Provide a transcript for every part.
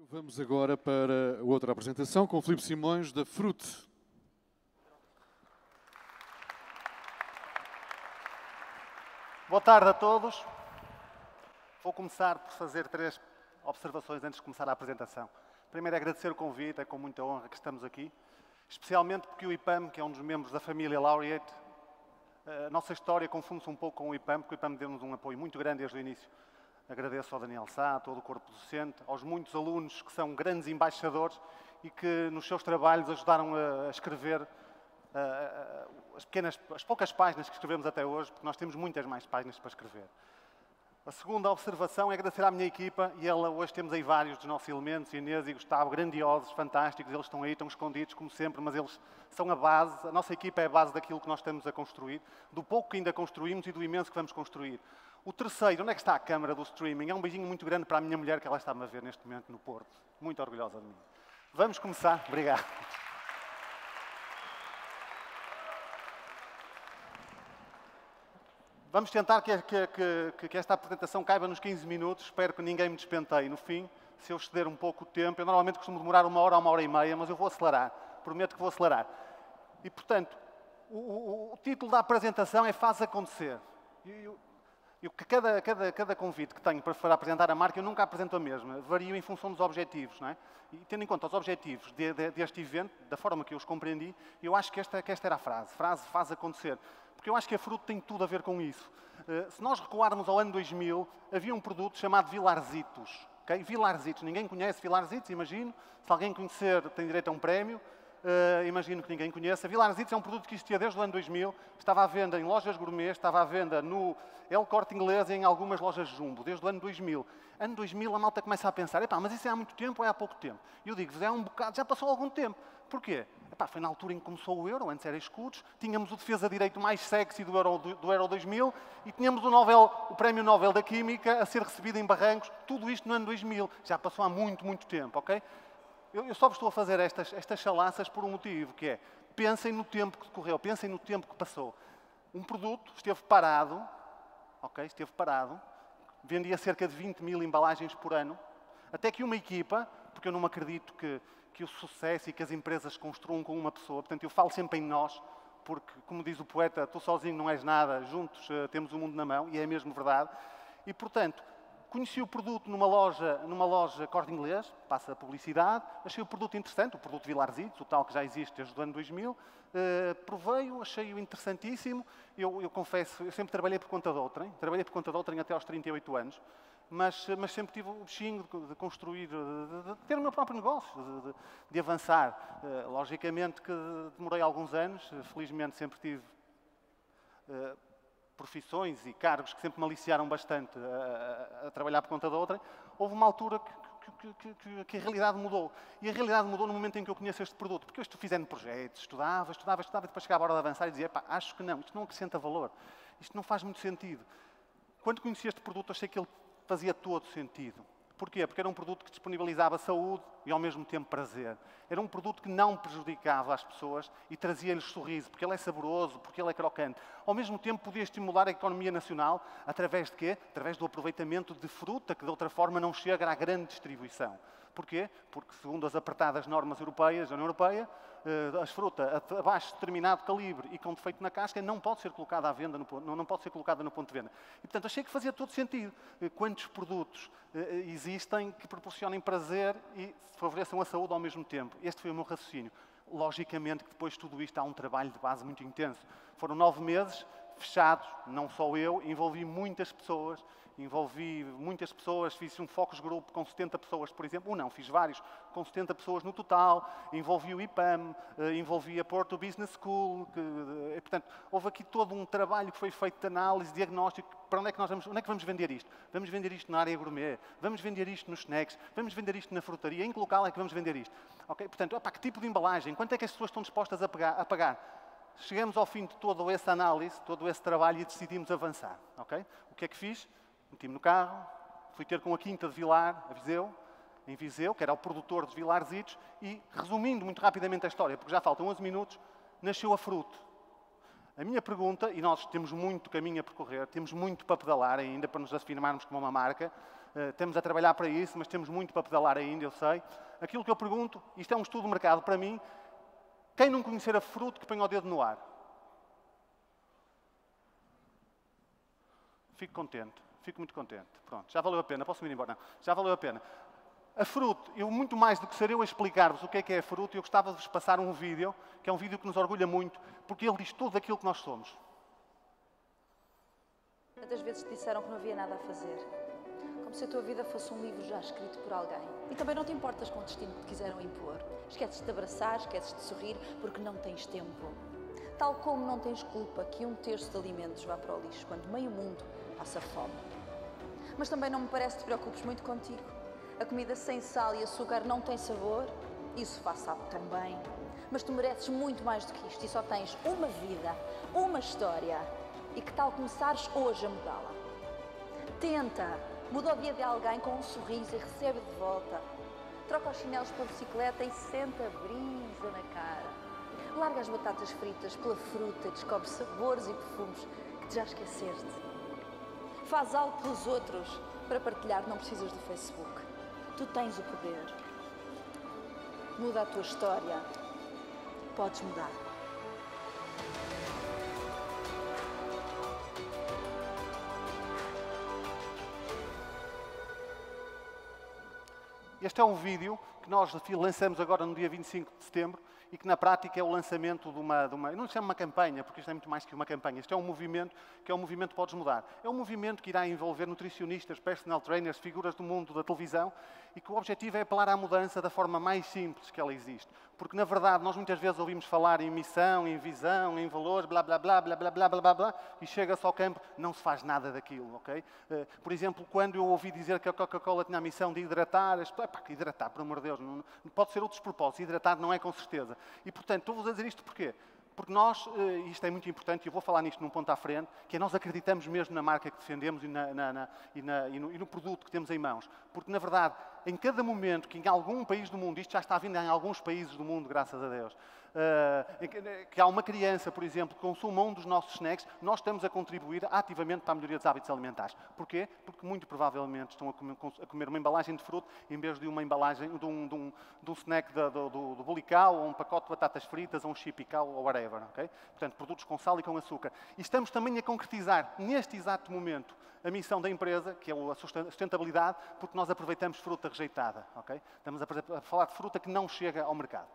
Vamos agora para outra apresentação com Filipe Simões, da Fruit. Boa tarde a todos. Vou começar por fazer 3 observações antes de começar a apresentação. Primeiro, agradecer o convite, é com muita honra que estamos aqui, especialmente porque o IPAM, que é um dos membros da família Laureate, a nossa história confunde-se um pouco com o IPAM, porque o IPAM deu-nos um apoio muito grande desde o início. Agradeço ao Daniel Sá, a todo o corpo docente, aos muitos alunos que são grandes embaixadores e que nos seus trabalhos ajudaram a escrever as poucas páginas que escrevemos até hoje, porque nós temos muitas mais páginas para escrever. A segunda observação é agradecer à minha equipa, e hoje temos aí vários dos nossos elementos, Inês e Gustavo, grandiosos, fantásticos, eles estão aí, estão escondidos como sempre, mas eles são a base, a nossa equipa é a base daquilo que nós estamos a construir, do pouco que ainda construímos e do imenso que vamos construir. O terceiro, onde é que está a câmara do streaming? É um beijinho muito grande para a minha mulher, que ela está-me a ver neste momento no Porto, muito orgulhosa de mim. Vamos começar, obrigado. Vamos tentar que esta apresentação caiba nos 15 minutos. Espero que ninguém me despenteie no fim. Se eu exceder um pouco o tempo, eu normalmente costumo demorar 1 hora ou 1 hora e meia, mas eu vou acelerar. Prometo que vou acelerar. E, portanto, o título da apresentação é Faz Acontecer. Cada convite que tenho para apresentar a marca, eu nunca apresento a mesma. Vario em função dos objetivos, não é? E tendo em conta os objetivos deste evento, da forma que eu os compreendi, eu acho que esta era a frase. Frase faz acontecer. Porque eu acho que a Fruit tem tudo a ver com isso. Se nós recuarmos ao ano 2000, havia um produto chamado Vilarzitos. Okay? Vilarzitos. Ninguém conhece Vilarzitos, imagino. Se alguém conhecer, tem direito a um prémio. Imagino que ninguém conheça. Vilarzitos é um produto que existia desde o ano 2000. Estava à venda em lojas gourmet, estava à venda no El Corte Inglês e em algumas lojas Jumbo, desde o ano 2000. Ano 2000 a malta começa a pensar, epá, mas isso é há muito tempo ou é há pouco tempo? E eu digo-vos, é um bocado, já passou algum tempo. Porquê? Epá, foi na altura em que começou o Euro, antes era escudos, tínhamos o defesa de direito mais sexy do Euro 2000 e tínhamos o Prémio Nobel da Química a ser recebido em Barrancos, tudo isto no ano 2000. Já passou há muito, muito tempo, ok? Eu só vos estou a fazer estas chalaças por um motivo, que é, pensem no tempo que decorreu, pensem no tempo que passou. Um produto esteve parado, ok? Esteve parado, vendia cerca de 20 mil embalagens por ano, até que uma equipa, porque eu não acredito que o sucesso e que as empresas se construam com uma pessoa, portanto eu falo sempre em nós, porque, como diz o poeta, tu sozinho não és nada, juntos temos o mundo na mão, e é mesmo verdade. E, portanto, conheci o produto numa loja Corte Inglês, passa a publicidade, achei o produto interessante, o produto Vilarzitos, o tal que já existe desde o ano 2000, provei-o, achei-o interessantíssimo. Eu confesso, eu sempre trabalhei por conta de outrem, até aos 38 anos, mas sempre tive o bichinho de construir, de ter o meu próprio negócio, de avançar. Logicamente que demorei alguns anos, felizmente sempre tive profissões e cargos que sempre me aliciaram bastante a trabalhar por conta de outra. Houve uma altura que a realidade mudou. E a realidade mudou no momento em que eu conheço este produto. Porque eu estou fazendo projetos, estudava, e depois chegava a hora de avançar e dizia, pá, acho que não, isto não acrescenta valor. Isto não faz muito sentido. Quando conheci este produto, achei que ele fazia todo sentido. Porquê? Porque era um produto que disponibilizava saúde e, ao mesmo tempo, prazer. Era um produto que não prejudicava as pessoas e trazia-lhes sorriso, porque ele é saboroso, porque ele é crocante. Ao mesmo tempo, podia estimular a economia nacional através de quê? Através do aproveitamento de fruta, que de outra forma não chega à grande distribuição. Porquê? Porque, segundo as apertadas normas europeias, da União Europeia, a fruta abaixo de determinado calibre e com defeito na casca não pode ser colocada à venda, não pode ser colocada no ponto de venda. E, portanto, achei que fazia todo sentido. Quantos produtos existem que proporcionem prazer e favoreçam a saúde ao mesmo tempo? Este foi o meu raciocínio. Logicamente que depois de tudo isto há um trabalho de base muito intenso. Foram 9 meses fechados, não só eu, envolvi muitas pessoas, fiz um focus group com 70 pessoas, por exemplo, fiz vários, com 70 pessoas no total, envolvi o IPAM, envolvi a Porto Business School, portanto, houve aqui todo um trabalho que foi feito de análise, diagnóstico, para onde é que vamos vender isto? Vamos vender isto na área gourmet, vamos vender isto nos snacks, vamos vender isto na frutaria, em que local é que vamos vender isto? Okay? Portanto, que tipo de embalagem? Quanto é que as pessoas estão dispostas a pagar? Chegamos ao fim de toda essa análise, todo esse trabalho e decidimos avançar. Okay? O que é que fiz? Meti-me no carro, fui ter com a Quinta de Vilar, em Viseu, que era o produtor de Vilarzitos, e, resumindo muito rapidamente a história, porque já faltam 11 minutos, nasceu a Fruit. A minha pergunta, e nós temos muito caminho a percorrer, temos muito para pedalar ainda para nos afirmarmos como uma marca, Temos a trabalhar para isso, mas temos muito para pedalar ainda, eu sei. Aquilo que eu pergunto, isto é um estudo de mercado para mim, quem não conhecer a fruto que põe o dedo no ar? Fico contente, fico muito contente. Pronto, já valeu a pena, posso ir embora? Não, já valeu a pena. A fruto, eu muito mais do que ser eu a explicar-vos o que é a fruto, eu gostava de vos passar um vídeo, que é um vídeo que nos orgulha muito, porque ele diz tudo aquilo que nós somos. Quantas vezes te disseram que não havia nada a fazer? Como se a tua vida fosse um livro já escrito por alguém. E também não te importas com o destino que te quiseram impor. Esqueces de abraçar, esqueces de sorrir, porque não tens tempo. Tal como não tens culpa que 1/3 de alimentos vá para o lixo, quando meio mundo passa fome. Mas também não me parece que te preocupes muito contigo. A comida sem sal e açúcar não tem sabor, isso faz sabe também. Mas tu mereces muito mais do que isto e só tens uma vida, uma história. E que tal começares hoje a mudá-la? Tenta, muda o dia de alguém com um sorriso e recebe de volta. Troca os chinelos pela bicicleta e senta a brisa na cara. Larga as batatas fritas pela fruta e descobre sabores e perfumes que já esqueceste. Faz algo pelos outros. Para partilhar não precisas do Facebook. Tu tens o poder. Muda a tua história. Podes mudar. Este é um vídeo que nós lançamos agora no dia 25 de setembro e que na prática é o lançamento de uma eu não chamo uma campanha, porque isto é muito mais que uma campanha. Isto é um movimento que é um movimento Podes Mudar. É um movimento que irá envolver nutricionistas, personal trainers, figuras do mundo da televisão e que o objetivo é apelar à mudança da forma mais simples que ela existe. Porque, na verdade, nós muitas vezes ouvimos falar em missão, em visão, em valores, blá, blá, blá, blá, blá, blá, blá, blá, blá, e chega-se ao campo, não se faz nada daquilo, ok? Por exemplo, quando eu ouvi dizer que a Coca-Cola tinha a missão de hidratar, hidratar, por amor de Deus, não pode ser outros propósitos, hidratar não é com certeza. E, portanto, estou-vos a dizer isto porquê? Porque nós, e isto é muito importante, e eu vou falar nisto num ponto à frente, que é nós acreditamos mesmo na marca que defendemos e no produto que temos em mãos. Porque, na verdade, em cada momento que em algum país do mundo, isto já está vindo em alguns países do mundo, graças a Deus, que há uma criança, por exemplo, que consuma um dos nossos snacks, nós estamos a contribuir ativamente para a melhoria dos hábitos alimentares. Porquê? Porque muito provavelmente estão a comer uma embalagem de fruto em vez de uma embalagem de um snack do Bulical, ou um pacote de batatas fritas, ou um chipical, ou whatever. Okay? Portanto, produtos com sal e com açúcar. E estamos também a concretizar, neste exato momento, a missão da empresa, que é a sustentabilidade, porque nós aproveitamos fruta rejeitada. Okay? Estamos a falar de fruta que não chega ao mercado.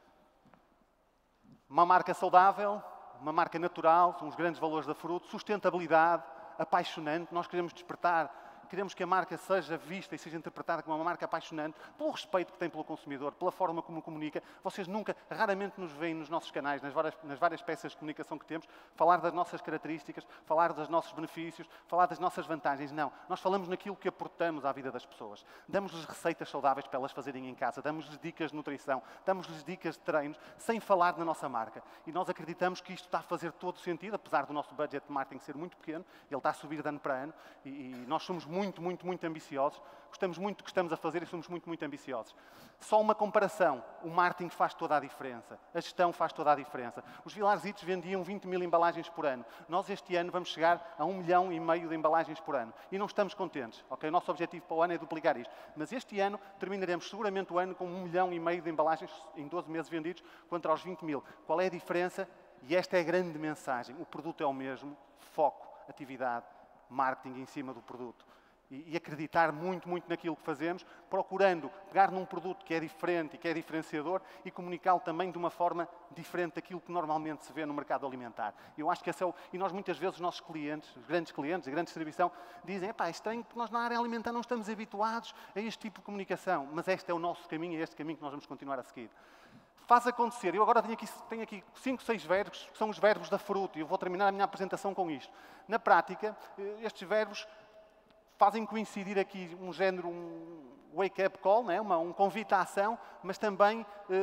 Uma marca saudável, uma marca natural, são os grandes valores da fruta, sustentabilidade, apaixonante, nós queremos despertar, queremos que a marca seja vista e seja interpretada como uma marca apaixonante, pelo respeito que tem pelo consumidor, pela forma como comunica. Vocês raramente nos veem nos nossos canais, nas várias peças de comunicação que temos, falar das nossas características, falar dos nossos benefícios, falar das nossas vantagens. Não, nós falamos naquilo que aportamos à vida das pessoas. Damos-lhes receitas saudáveis para elas fazerem em casa, damos-lhes dicas de nutrição, damos-lhes dicas de treinos, sem falar na nossa marca. E nós acreditamos que isto está a fazer todo sentido, apesar do nosso budget de marketing ser muito pequeno, ele está a subir de ano para ano, e nós somos muito ambiciosos. Gostamos muito do que estamos a fazer e somos muito ambiciosos. Só uma comparação. O marketing faz toda a diferença. A gestão faz toda a diferença. Os Vilarzitos vendiam 20 mil embalagens por ano. Nós este ano vamos chegar a 1,5 milhão de embalagens por ano. E não estamos contentes. Okay? O nosso objetivo para o ano é duplicar isto. Mas este ano terminaremos seguramente o ano com 1,5 milhão de embalagens em 12 meses vendidos contra os 20 mil. Qual é a diferença? E esta é a grande mensagem. O produto é o mesmo. Foco, atividade, marketing em cima do produto. E acreditar muito naquilo que fazemos, procurando pegar num produto que é diferente e que é diferenciador e comunicá-lo também de uma forma diferente daquilo que normalmente se vê no mercado alimentar. Eu acho que esse é e nós muitas vezes os nossos clientes, os grandes clientes, a grande distribuição, dizem, é estranho porque nós na área alimentar não estamos habituados a este tipo de comunicação, mas este é o nosso caminho, é este caminho que nós vamos continuar a seguir. Faz acontecer. Eu agora tenho aqui 5, 6 verbos, que são os verbos da fruta, e eu vou terminar a minha apresentação com isto. Na prática, estes verbos fazem coincidir aqui um género, um wake-up call, né? Um convite à ação, mas também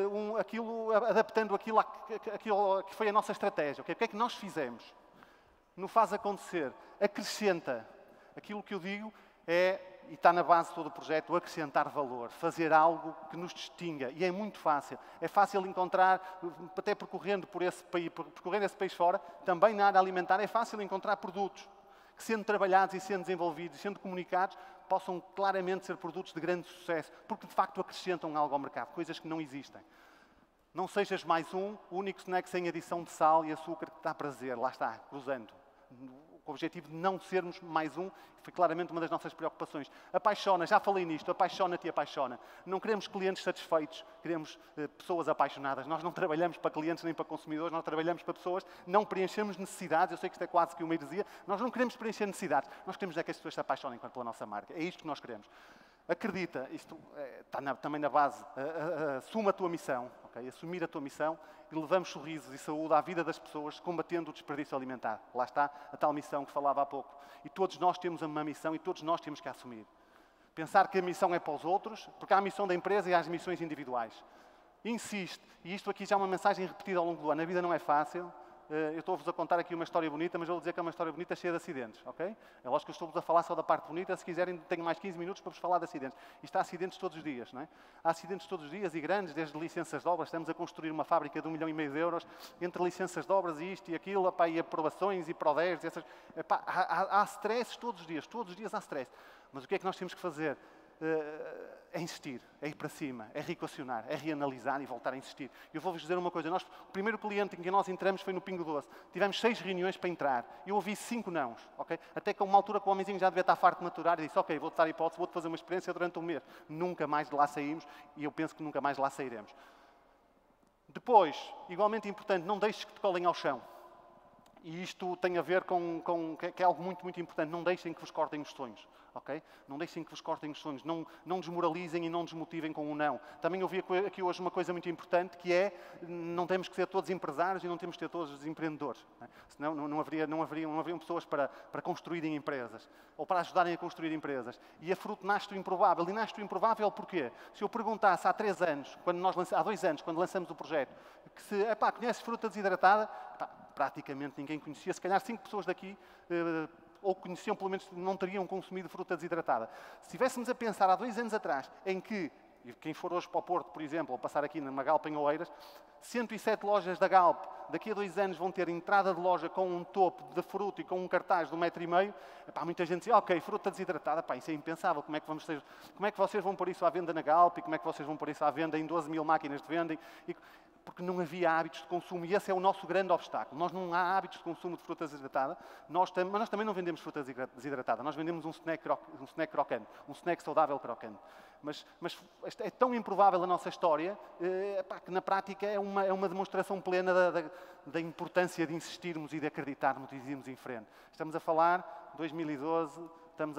adaptando aquilo que foi a nossa estratégia. Okay? O que é que nós fizemos? No faz acontecer, acrescenta. Aquilo que eu digo é, e está na base de todo o projeto, acrescentar valor, fazer algo que nos distinga. E é muito fácil. É fácil encontrar, até percorrendo esse país fora, também na área alimentar, é fácil encontrar produtos que, sendo trabalhados e sendo desenvolvidos, sendo comunicados, possam claramente ser produtos de grande sucesso, porque de facto acrescentam algo ao mercado, coisas que não existem. Não sejas mais um único snack sem adição de sal e açúcar que te dá prazer. Lá está, cruzando. O objetivo de não sermos mais um foi claramente uma das nossas preocupações. Apaixona, já falei nisto, apaixona-te e apaixona. Não queremos clientes satisfeitos, queremos pessoas apaixonadas. Nós não trabalhamos para clientes nem para consumidores, nós trabalhamos para pessoas, não preenchemos necessidades. Eu sei que isto é quase que uma heresia. Nós não queremos preencher necessidades, nós queremos é que as pessoas se apaixonem pela nossa marca. É isto que nós queremos. Acredita, isto está também na base, assuma a tua missão, okay? Assumir a tua missão e levamos sorrisos e saúde à vida das pessoas, combatendo o desperdício alimentar. Lá está a tal missão que falava há pouco. E todos nós temos uma missão e todos nós temos que assumir. Pensar que a missão é para os outros, porque há a missão da empresa e há as missões individuais. Insiste, e isto aqui já é uma mensagem repetida ao longo do ano, a vida não é fácil. Eu estou-vos a contar aqui uma história bonita, mas vou dizer que é uma história bonita cheia de acidentes, ok? É lógico que eu estou-vos a falar só da parte bonita, se quiserem tenho mais 15 minutos para vos falar de acidentes. Isto há acidentes todos os dias, não é? Há acidentes todos os dias e grandes, desde licenças de obras, estamos a construir uma fábrica de 1,5 milhão de euros, entre licenças de obras e isto e aquilo, epá, e aprovações e PRODERs, há stresses todos os dias há stress. Mas o que é que nós temos que fazer? É insistir, é ir para cima, é reequacionar, é reanalisar e voltar a insistir. Eu vou-vos dizer uma coisa, o primeiro cliente em que nós entramos foi no Pingo Doce. Tivemos 6 reuniões para entrar. Eu ouvi 5 nãos, ok? Até que a uma altura que o homenzinho já devia estar farto de maturar e disse, ok, vou-te dar a hipótese, vou-te fazer uma experiência durante um mês. Nunca mais de lá saímos e eu penso que nunca mais de lá sairemos. Depois, igualmente importante, não deixes que te colhem ao chão. E isto tem a ver que é algo muito, muito importante. Não deixem que vos cortem os sonhos, ok? Não deixem que vos cortem os sonhos. Não desmoralizem e não desmotivem com um não. Também ouvi aqui hoje uma coisa muito importante, que é, não temos que ser todos empresários e não temos que ser todos empreendedores. Né? Senão não haveriam pessoas para construírem empresas, ou para ajudarem a construir empresas. E a Fruto nasce do improvável. E nasce do improvável porquê? Se eu perguntasse há 2 anos, quando lançamos o projeto, que se, conheces fruta desidratada? Praticamente ninguém conhecia. Se calhar 5 pessoas daqui, ou conheciam, pelo menos não teriam consumido fruta desidratada. Se estivéssemos a pensar há 2 anos atrás, em que, e quem for hoje para o Porto, por exemplo, ou passar aqui na Galp em Oeiras, 107 lojas da Galp, daqui a 2 anos vão ter entrada de loja com um topo de fruta e com um cartaz de 1,5 m. Muita gente diz, ok, fruta desidratada, isso é impensável, como é que vocês vão pôr isso à venda na Galp e como é que vocês vão pôr isso à venda em 12 mil máquinas de venda? Porque não havia hábitos de consumo e esse é o nosso grande obstáculo. Nós não há hábitos de consumo de fruta desidratada, mas nós também não vendemos fruta desidratada, nós vendemos um snack crocante, um snack saudável crocante. Mas é tão improvável a nossa história que na prática é uma demonstração plena da importância de insistirmos e de acreditarmos e de irmos em frente. Estamos a falar 2013, estamos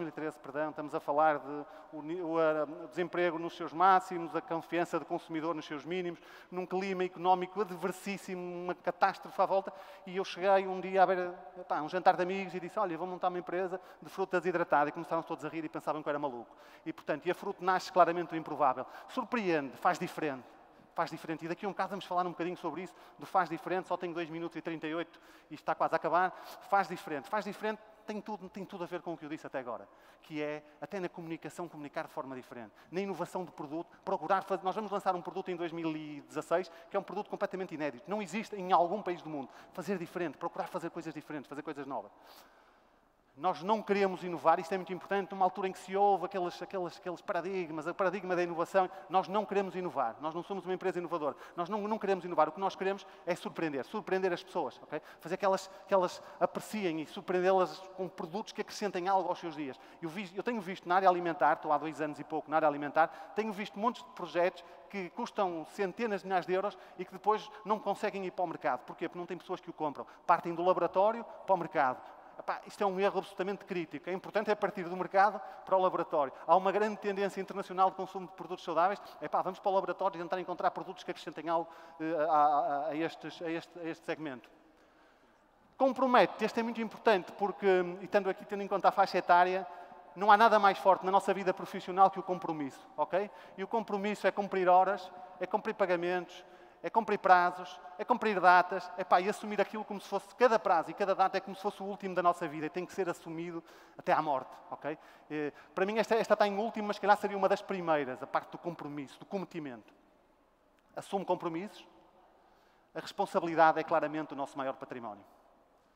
a falar de o desemprego nos seus máximos, a confiança do consumidor nos seus mínimos, num clima económico adversíssimo, uma catástrofe à volta, e eu cheguei um dia a ver um jantar de amigos e disse, olha, vou montar uma empresa de fruta desidratada, e começaram todos a rir e pensavam que eu era maluco. E, portanto, a Fruto nasce claramente do improvável. Surpreende, faz diferente. E daqui a um bocado vamos falar um bocadinho sobre isso, do faz diferente, só tenho 2 minutos e 38 e está quase a acabar. Faz diferente, tem tudo a ver com o que eu disse até agora, que é, até na comunicação, comunicar de forma diferente. Na inovação de produto, nós vamos lançar um produto em 2016, que é um produto completamente inédito. Não existe em algum país do mundo. Fazer diferente, procurar fazer coisas diferentes, fazer coisas novas. Nós não queremos inovar, isto é muito importante, numa altura em que se ouve aqueles paradigmas, o paradigma da inovação, nós não queremos inovar, nós não somos uma empresa inovadora, nós não queremos inovar, o que nós queremos é surpreender as pessoas, okay? Fazer que elas apreciem e surpreendê-las com produtos que acrescentem algo aos seus dias. Eu tenho visto na área alimentar, estou há 2 anos e pouco na área alimentar, tenho visto montes de projetos que custam centenas de milhares de euros e que depois não conseguem ir para o mercado. Porquê? Porque não tem pessoas que o compram. Partem do laboratório para o mercado. Isto é um erro absolutamente crítico. É importante partir do mercado para o laboratório. Há uma grande tendência internacional de consumo de produtos saudáveis. Vamos para o laboratório e tentar encontrar produtos que acrescentem algo a este segmento. Compromete. Este é muito importante porque, e tendo em conta a faixa etária, não há nada mais forte na nossa vida profissional que o compromisso, ok? E o compromisso é cumprir horas, é cumprir pagamentos, é cumprir prazos, é cumprir datas, e assumir aquilo como se fosse, cada prazo e cada data é como se fosse o último da nossa vida e tem que ser assumido até à morte, ok? Para mim esta está em último, mas se calhar seria uma das primeiras, a parte do compromisso, do cometimento. Assume compromissos, a responsabilidade é claramente o nosso maior património.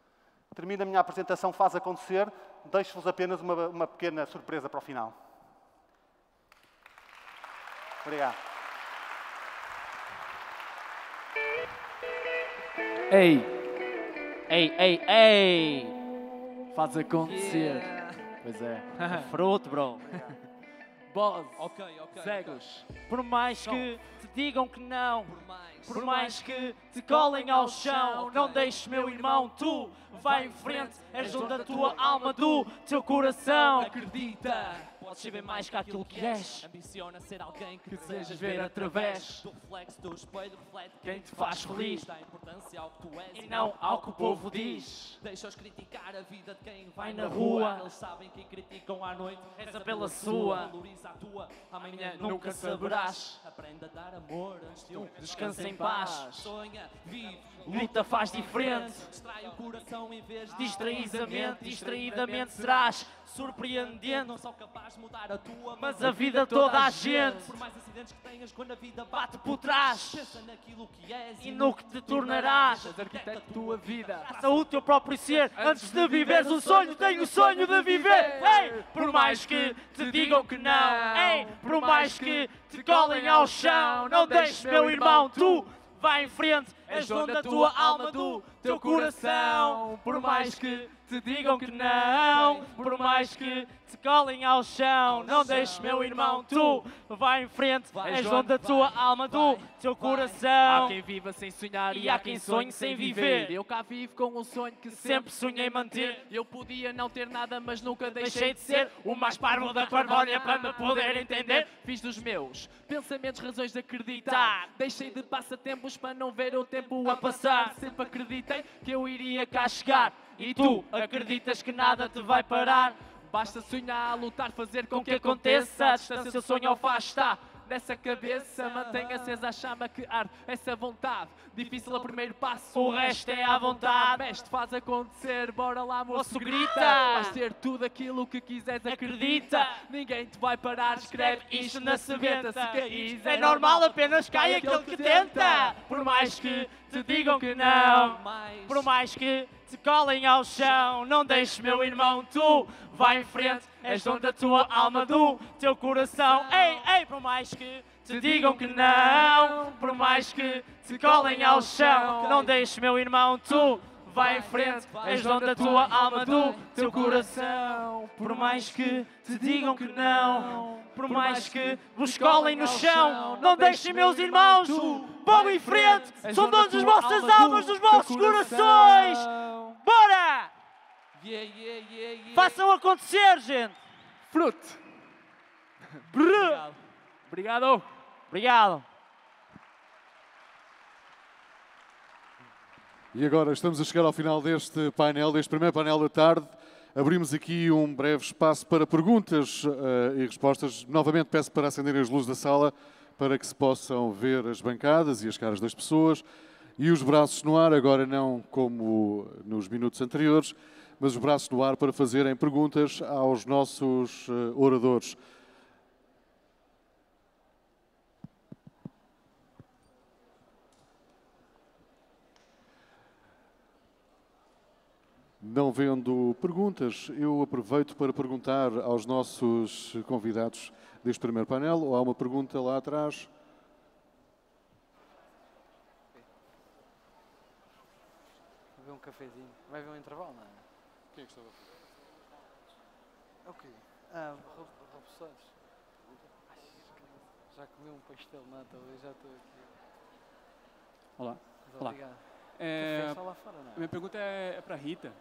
Termino a minha apresentação, faz acontecer. Deixo-vos apenas uma pequena surpresa para o final. Obrigado. Ei! Ei, ei, ei! Faz acontecer. Yeah. Pois é. Fruto, bro. Boss. Ok. Cegos. Por mais que te digam que não, por mais que te colhem ao chão, não deixes, meu irmão, tu vai em frente, és dono da tua alma, do teu coração. Acredita, podes ser bem mais que aquilo que és. Ambiciona ser alguém que desejas ver através do reflexo do espelho, reflete quem te faz feliz. Dá importância ao que tu és e não ao que o povo diz. Deixa-os criticar a vida de quem vai na rua. Eles sabem que criticam à noite, reza pela sua. Valoriza a tua, amanhã nunca saberás. Aprenda a dar amor antes de descansa em paz. Sonha, vive, luta, faz diferente. Distrai o coração em vez de distraís a mente. Distraídamente serás surpreendente. Não sou capaz de mudar a tua, mas a vida toda a gente. Por mais acidentes que tenhas, quando a vida bate por trás, pensa naquilo que és e no que te tornarás. És arquiteto da tua vida. Faça o teu próprio ser antes de viveres o sonho. Tenho o sonho de viver. Ei, por mais que te digam que não, ei, por mais que te colhem ao chão, não deixes, meu irmão, tu vai em frente, és dono da tua alma, do teu coração. Por mais que te digam que não, por mais que te colhem ao chão, não deixes, meu irmão, tu vai em frente, és dono da tua alma, do teu coração. Há quem viva sem sonhar E há quem sonhe sem viver. Eu cá vivo com um sonho que Sempre sonhei manter. Eu podia não ter nada, mas nunca Deixei de ser o mais parvo da parvónia para me poder entender. Fiz dos meus pensamentos razões de acreditar. Deixei de passatempos para não ver o tempo a passar. Sempre acreditei que eu iria cá chegar. E tu acreditas que nada te vai parar? Basta sonhar, lutar, fazer com Com que que aconteça, a distância o sonho ao faz está. Nessa cabeça, mantenha acesa a chama que arde. Essa vontade, difícil é o primeiro passo. O resto é à vontade. Mestre, faz acontecer, bora lá, moço, Moço, grita. grita. Vais ter tudo aquilo que quiseres, Acredita. acredita. Ninguém te vai parar, escreve isto na sebenta. Se caís, É normal, apenas cai aquele que tenta. Por mais que te digam que não, por mais que te colhem ao chão, não deixes, meu irmão, tu vai em frente, és dono da tua alma, do teu coração. Ei, ei, por mais que te digam que não, por mais que te colhem ao chão, não deixes, meu irmão, tu vai em frente, és dono da tua alma, do teu coração. Por mais que te digam que não, por mais que vos colhem no chão, não deixem, meus irmãos, vão em frente, são donos das vossas almas, dos vossos corações. Bora! Façam acontecer, gente! Fruto. Brrr. Obrigado. Obrigado. E agora estamos a chegar ao final deste painel, deste primeiro painel da tarde. Abrimos aqui um breve espaço para perguntas e respostas. Novamente peço para acenderem as luzes da sala para que se possam ver as bancadas e as caras das pessoas. E os braços no ar, agora não como nos minutos anteriores, mas os braços no ar para fazerem perguntas aos nossos oradores. Não vendo perguntas, eu aproveito para perguntar aos nossos convidados deste primeiro painel, ou há uma pergunta lá atrás? Vai ver um cafezinho. Vai ver um intervalo, não é? Quem é que estava a fazer? Ok. Rob Santos. Já comi um pastel de nata ali, já estou aqui. Olá. Mas Olá. obrigado. É, Café só lá fora, não a é? minha pergunta é para Rita.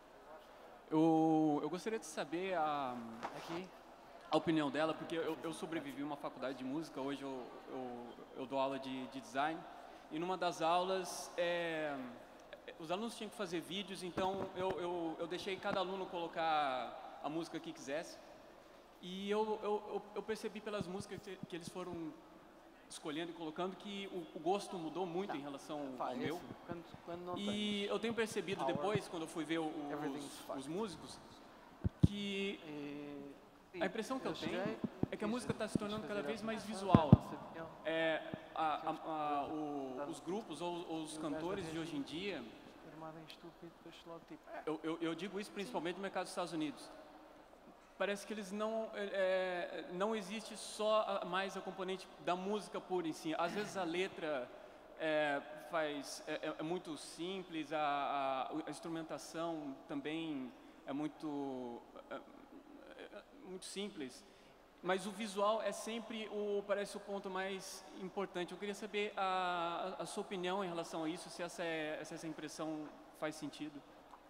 Eu gostaria de saber a opinião dela, porque eu sobrevivi a uma faculdade de música, hoje eu dou aula de design, e numa das aulas os alunos tinham que fazer vídeos, então eu deixei cada aluno colocar a música que quisesse, e eu percebi pelas músicas que eles foram escolhendo e colocando que o gosto mudou muito em relação ao meu. Quando não E eu tenho percebido depois, quando eu fui ver os músicos, que a impressão que eu tenho é que a música está se tornando cada vez mais visual. Os grupos ou os cantores de hoje em dia, transformado em estúpido, depois logo tipo... Eu digo isso principalmente no mercado dos Estados Unidos. Parece que eles não existe só mais a componente da música pura em si. Às vezes a letra é muito simples, a instrumentação também é muito simples. Mas o visual é sempre parece o ponto mais importante. Eu queria saber a sua opinião em relação a isso, se essa impressão faz sentido.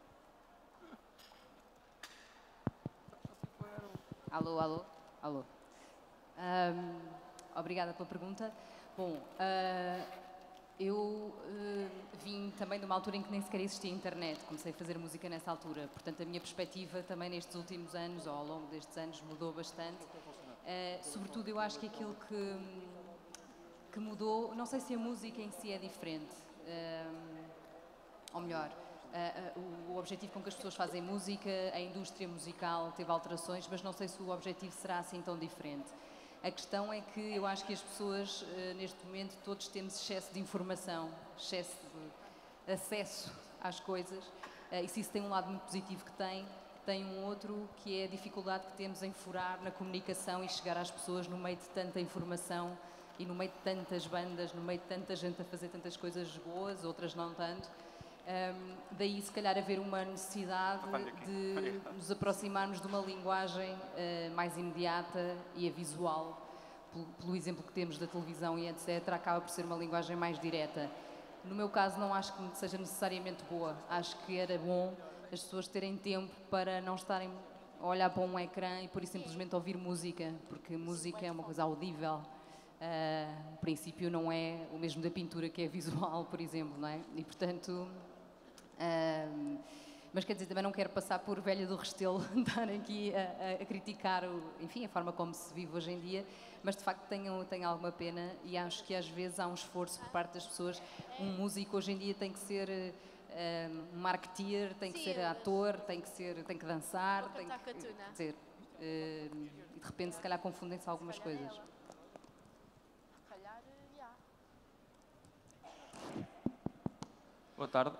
Alô, alô, alô. Obrigada pela pergunta. Bom, eu vim também de uma altura em que nem sequer existia internet. Comecei a fazer música nessa altura. Portanto, a minha perspectiva também nestes últimos anos, ou ao longo destes anos, mudou bastante. Sobretudo, eu acho que aquilo que mudou, não sei se a música em si é diferente, ou melhor, o objetivo com que as pessoas fazem música, a indústria musical teve alterações, mas não sei se o objetivo será assim tão diferente. A questão é que eu acho que as pessoas, neste momento, todos temos excesso de informação, excesso de acesso às coisas, e se isso tem um lado muito positivo que tem um outro que é a dificuldade que temos em furar na comunicação e chegar às pessoas no meio de tanta informação e no meio de tantas bandas, no meio de tanta gente a fazer tantas coisas boas, outras não tanto. Daí, se calhar, haver uma necessidade de nos aproximarmos de uma linguagem mais imediata e a visual, pelo exemplo que temos da televisão e etc., acaba por ser uma linguagem mais direta. No meu caso, não acho que seja necessariamente boa. Acho que era bom as pessoas terem tempo para não estarem a olhar para um ecrã e, por isso, simplesmente ouvir música, porque música é uma coisa audível. O princípio não é o mesmo da pintura, que é visual, por exemplo, não é? E, portanto... mas quer dizer, também não quero passar por velha do Restelo, estar aqui a criticar enfim, a forma como se vive hoje em dia, mas de facto tenho alguma pena e acho que às vezes há um esforço por parte das pessoas. Um músico hoje em dia tem que ser um marketeer, tem que ser ator, tem que dançar, tem que dizer, e de repente se calhar confundem-se algumas coisas. Boa tarde.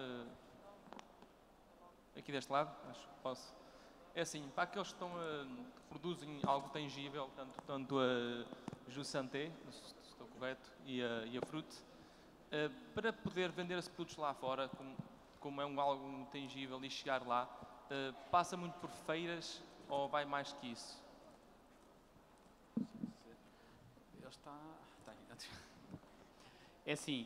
Aqui deste lado, acho que posso. É assim, para aqueles que produzem algo tangível, tanto a Jusanté, se estou correto, e a Fruit, para poder vender esses produtos lá fora, como é algo tangível e chegar lá, passa muito por feiras ou vai mais que isso? É assim,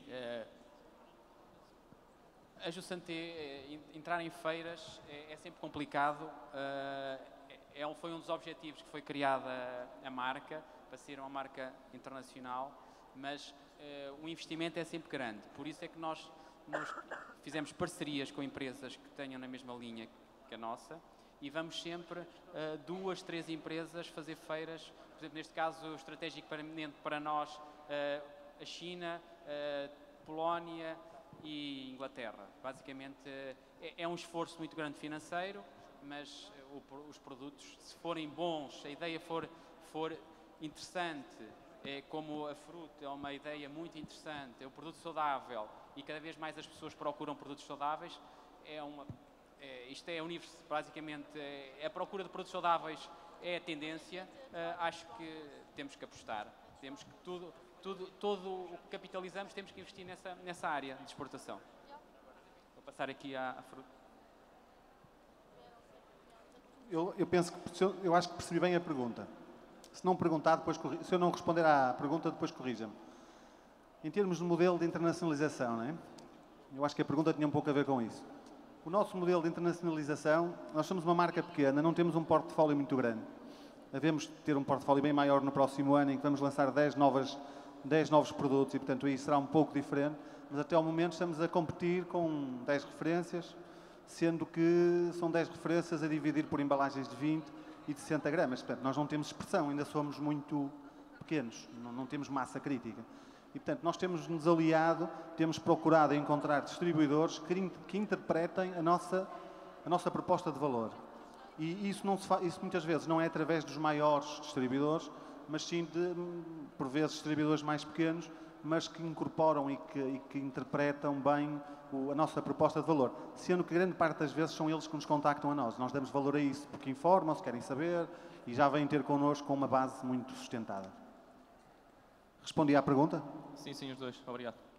a Jusanté, entrar em feiras é sempre complicado. Foi um dos objetivos que foi criada a marca, para ser uma marca internacional, mas o investimento é sempre grande. Por isso é que nós fizemos parcerias com empresas que tenham na mesma linha que a nossa e vamos sempre 2, 3 empresas fazer feiras. Por exemplo, neste caso, estrategicamente para nós, a China, Polónia e Inglaterra. Basicamente é um esforço muito grande financeiro, mas os produtos, se forem bons, a ideia for interessante, como a fruta é uma ideia muito interessante, é um produto saudável e cada vez mais as pessoas procuram produtos saudáveis, isto é basicamente a procura de produtos saudáveis é a tendência. Acho que temos que apostar, temos que todo o que capitalizamos temos que investir nessa área de exportação. Vou passar aqui à fruta. Eu penso que eu acho que percebi bem a pergunta. Se não perguntar, depois se eu não responder à pergunta, depois corrija-me. Em termos de modelo de internacionalização, não é? Eu acho que a pergunta tinha um pouco a ver com isso. O nosso modelo de internacionalização, nós somos uma marca pequena, não temos um portfólio muito grande. Devemos ter um portfólio bem maior no próximo ano, em que vamos lançar 10 novos produtos e, portanto, isso será um pouco diferente. Mas até ao momento estamos a competir com 10 referências, sendo que são 10 referências a dividir por embalagens de 20 e de 60 gramas. Portanto, nós não temos expressão, ainda somos muito pequenos, não temos massa crítica. E, portanto, nós temos-nos aliado, temos procurado encontrar distribuidores que interpretem a nossa proposta de valor. E isso muitas vezes não é através dos maiores distribuidores, mas sim por vezes distribuidores mais pequenos mas que incorporam e que interpretam bem a nossa proposta de valor. Sendo que grande parte das vezes são eles que nos contactam a nós. Nós damos valor a isso porque informam-se, querem saber e já vêm ter connosco com uma base muito sustentada. Respondi à pergunta? Sim, os dois. Obrigado.